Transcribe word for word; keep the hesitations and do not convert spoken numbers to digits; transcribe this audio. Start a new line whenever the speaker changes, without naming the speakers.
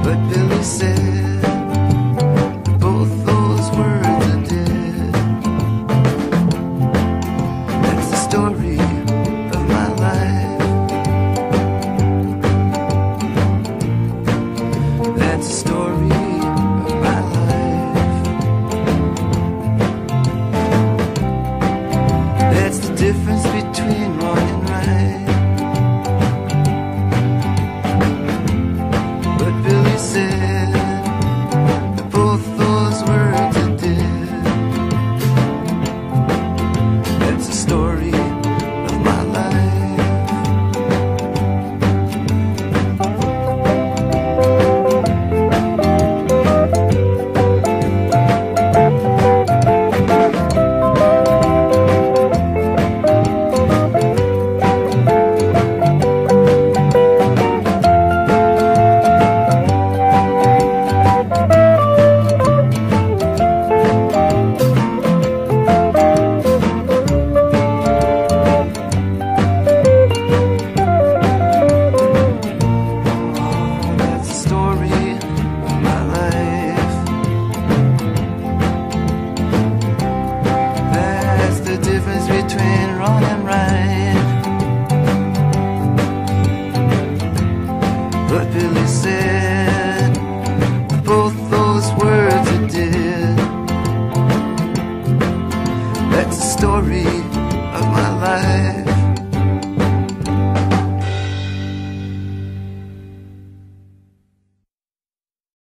But Billy said both those words are dead. That's the story of my life. That's the story of my life. That's the difference between wrong and right. But Billy said that both those words are dead. That's the story of my life. Between wrong and right. But Billy said both those words are dead. That's the story